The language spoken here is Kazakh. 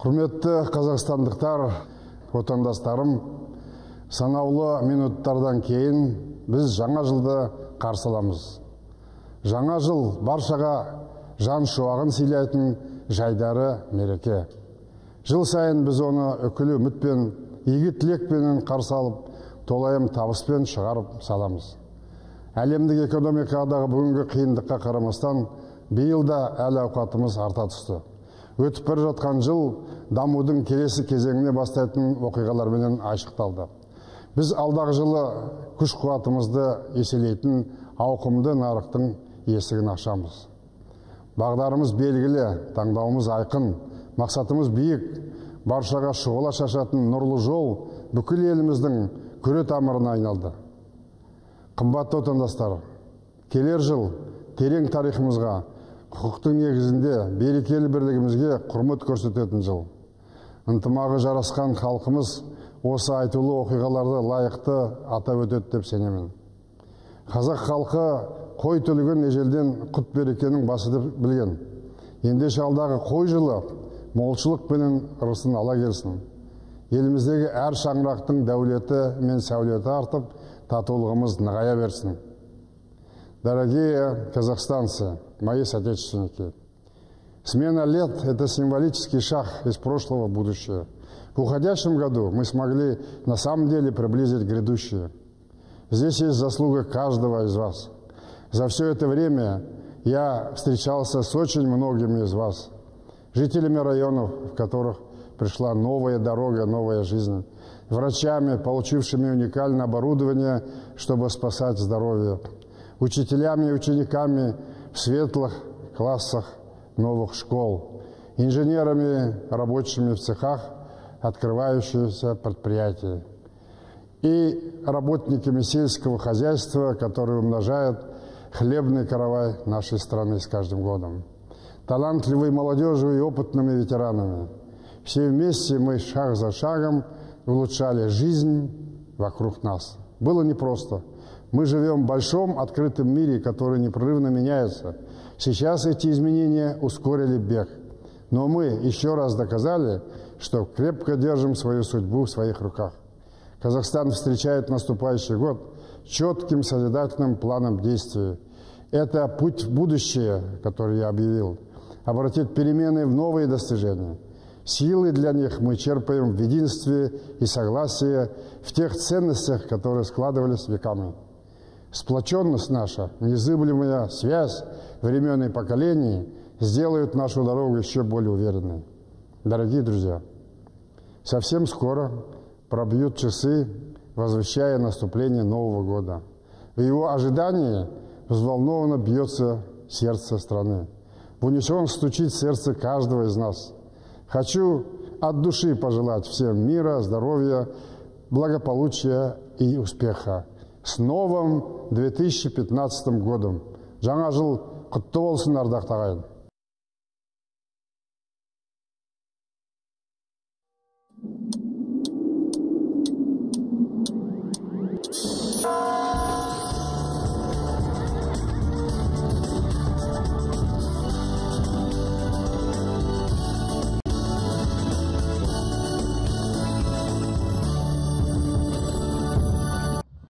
Құрметті қазақстандықтар, отандастарым, санаулы минуттардан кейін біз жаңа жылды қарсы аламыз. Жаңа жыл баршаға жан шуағын сыйлайтын жайдары мереке. Жыл сайын біз оны үкілі үмітпен, игі тілекпенен қарсы алып, толайым табыспен шығарып саламыз. Әлемдік экономикадағы бүгінгі қиындыққа қарамастан, биыл да әл ауқатымыз арта түсті. Өтіп бара жатқан жыл дамудың келесі кезеңіне бастайтын оқиғалармен айшықталды. Біз алдағы жылы күш қуатымызды еселейтін ауқымды нарықтың есігін ашамыз. Бағдарымыз белгілі, таңдауымыз айқын, мақсатымыз биік, баршаға шұғыла шашатын нұрлы жол бүкіл еліміздің күре тамырына айналды. Қымбатты отандастар, келер жыл терең тарихымызға, құқықтың негізінде берекелі бірлігімізге құрмет көрсететін жыл. Ынтымағы жарасқан халқымыз осы айтулы оқиғаларды лайықты атап өтеді деп сенемін. Қазақ халқы қой төлеген ежелден құт берекенің басы деп білген. Ендеше алдағы қой жылы молшылық пенен ырысын ала келсін. Еліміздегі әр шаңырақтың дәулеті мен сәулеті артып, татулығымыз нығая берсін. Дорогие казахстанцы, мои соотечественники, смена лет – это символический шаг из прошлого в будущее. В уходящем году мы смогли на самом деле приблизить грядущее. Здесь есть заслуга каждого из вас. За все это время я встречался с очень многими из вас, жителями районов, в которых пришла новая дорога, новая жизнь, врачами, получившими уникальное оборудование, чтобы спасать здоровье, учителями и учениками в светлых классах новых школ, инженерами, рабочими в цехах открывающихся предприятий и работниками сельского хозяйства, которые умножают хлебный каравай нашей страны с каждым годом, талантливой молодежью и опытными ветеранами. Все вместе мы шаг за шагом улучшали жизнь вокруг нас. Было непросто. Мы живем в большом открытом мире, который непрерывно меняется. Сейчас эти изменения ускорили бег. Но мы еще раз доказали, что крепко держим свою судьбу в своих руках. Казахстан встречает наступающий год четким созидательным планом действий. Это путь в будущее, который я объявил, обратит перемены в новые достижения. Силы для них мы черпаем в единстве и согласии, в тех ценностях, которые складывались веками. Сплоченность наша, незыблемая связь времен и поколений сделают нашу дорогу еще более уверенной. Дорогие друзья, совсем скоро пробьют часы, возвещая наступление Нового года. В его ожидании взволнованно бьется сердце страны. В унисон стучит сердце каждого из нас. Хочу от души пожелать всем мира, здоровья, благополучия и успеха. С новым 2015 годом. Жаңа жыл құтты болсын, ардақты ағайын.